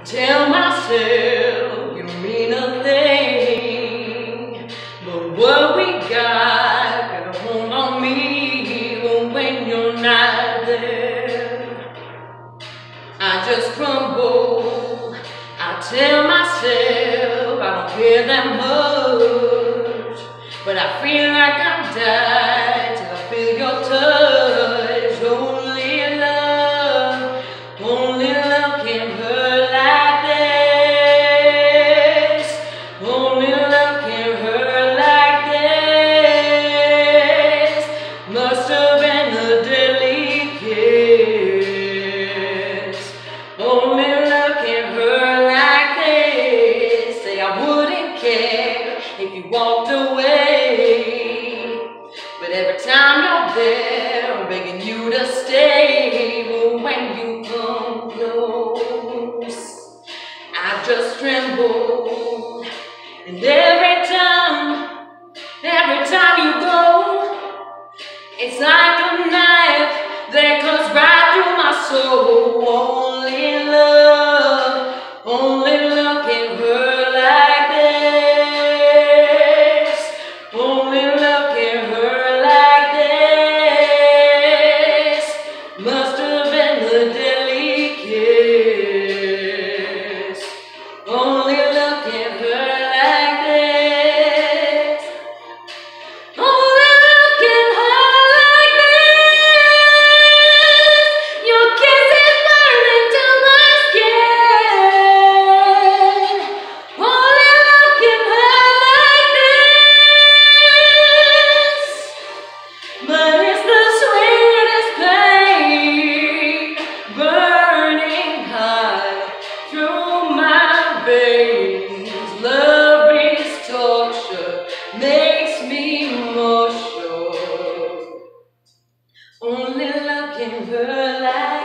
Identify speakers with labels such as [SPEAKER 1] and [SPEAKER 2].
[SPEAKER 1] tell myself you don't mean a thing, but what we got hold on me when you're not there. I just crumble. I tell myself I don't care that much, but I feel like I'll die till I feel your touch. Only love can hurt like this. Only love can hurt like this. Must have been a deadly kiss. Only love can hurt like this. Say I wouldn't care if you walked away, but every time you're there, I'm begging you to stay. But when you come close, I just tremble. And every time you go, it's like a knife that cuts right through my soul. Only love can hurt like this. Only love can hurt like this. Must have been a deadly kiss. Only love can hurt like this. Only love can hurt like this. Your kiss is burning to my skin. Only love can hurt like this. But it's the sweetest pain, burning high through my veins. Love is torture, makes me more sure. Only love can hurt like